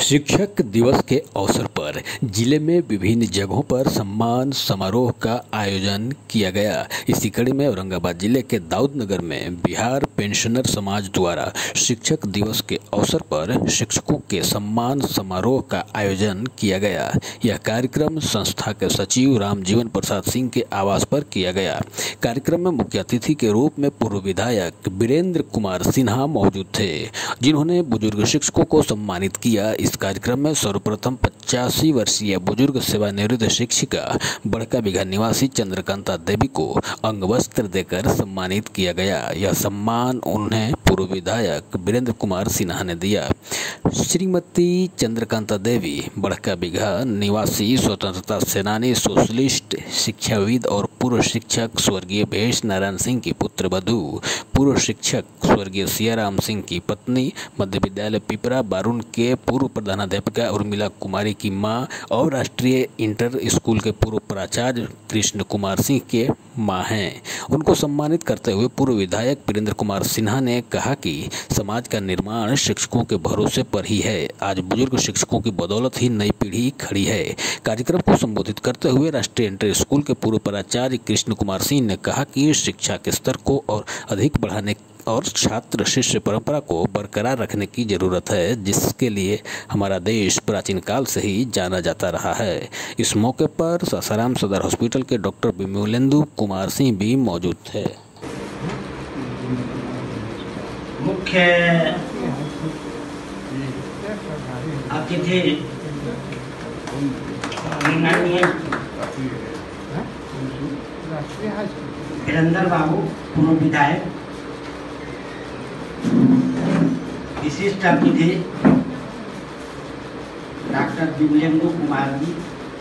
शिक्षक दिवस के अवसर पर जिले में विभिन्न जगहों पर सम्मान समारोह का आयोजन किया गया। इसी कड़ी में औरंगाबाद जिले के दाऊदनगर में बिहार पेंशनर समाज द्वारा शिक्षक दिवस के अवसर पर शिक्षकों के सम्मान समारोह का आयोजन किया गया। यह कार्यक्रम संस्था के सचिव रामजीवन प्रसाद सिंह के आवास पर किया गया। कार्यक्रम में मुख्य अतिथि के रूप में पूर्व विधायक वीरेंद्र कुमार सिन्हा मौजूद थे, जिन्होंने बुजुर्ग शिक्षकों को सम्मानित किया। इस कार्यक्रम में सर्वप्रथम 85 वर्षीय बुजुर्ग सेवानिवृत्त शिक्षिका बड़का बिघा निवासी चंद्रकांता देवी को अंगवस्त्र देकर सम्मानित किया गया। यह सम्मान उन्हें पूर्व विधायक वीरेंद्र कुमार सिन्हा ने दिया। श्रीमती चंद्रकांता देवी बड़का बिघा निवासी स्वतंत्रता सेनानी, सोशलिस्ट, शिक्षाविद और पूर्व शिक्षक स्वर्गीय भेष नारायण सिंह की पुत्र वधू, पूर्व शिक्षक स्वर्गीय सियाराम सिंह की पत्नी, मध्य विद्यालय पिपरा बारून के पूर्व प्रधानाध्यापिका उर्मिला कुमारी की मां और राष्ट्रीय इंटर स्कूल के पूर्व प्राचार्य कृष्ण कुमार सिंह के मां हैं। उनको सम्मानित करते हुए पूर्व विधायक वीरेंद्र कुमार सिन्हा ने कहा कि समाज का निर्माण शिक्षकों के भरोसे पर ही है। आज बुजुर्ग शिक्षकों की बदौलत ही नई पीढ़ी खड़ी है। कार्यक्रम को संबोधित करते हुए राष्ट्रीय इंटर स्कूल के पूर्व प्राचार्य कृष्ण कुमार सिंह ने कहा कि शिक्षा के स्तर को और अधिक बढ़ाने और छात्र शिष्य परंपरा को बरकरार रखने की जरूरत है, जिसके लिए हमारा देश प्राचीन काल से ही जाना जाता रहा है। इस मौके पर सासाराम सदर हॉस्पिटल के डॉक्टर विमलेंदु कुमार सिंह भी मौजूद थे। मुख्य अतिथि वीरेंद्र बाबू पूर्व विधायक, विशिष्ट अतिथि डॉक्टर विमलेंदु कुमार जी,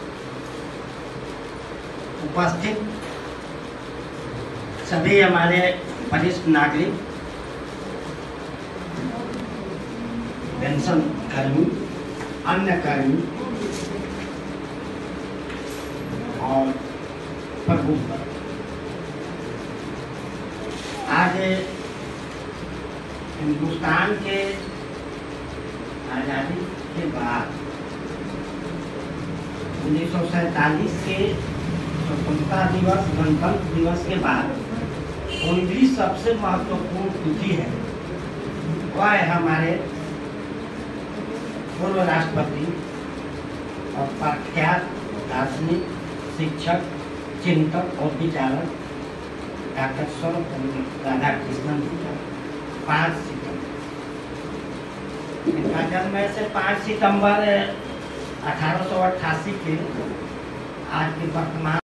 उपस्थित सभी हमारे वरिष्ठ नागरिक, पेंशन कर्मी, अन्य कर्मी और प्रबुद्ध। आज हिंदुस्तान के आज़ादी के बाद 1947 के स्वतंत्रता दिवस, गणतंत्र दिवस के बाद कोई भी सबसे महत्वपूर्ण तिथि है, वह है हमारे पूर्व राष्ट्रपति और प्रख्यात दार्शनिक, शिक्षक, चिंतक और विचारक डॉक्टर सर्वपल्ली राधाकृष्णन जी का 5 सितंबर। इनका जन्म से 5 सितंबर 1888 के आज के वर्तमान